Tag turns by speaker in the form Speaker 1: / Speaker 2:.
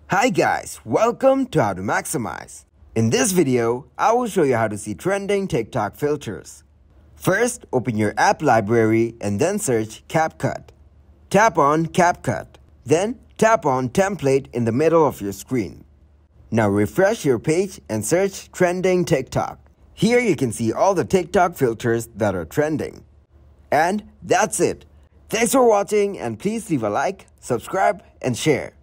Speaker 1: Hi guys, welcome to How to Maximize. In this video, I will show you how to see trending TikTok filters. First, open your app library and then search CapCut. Tap on CapCut. Then tap on Template in the middle of your screen. Now refresh your page and search Trending TikTok. Here you can see all the TikTok filters that are trending. And that's it. Thanks for watching and please leave a like, subscribe and share.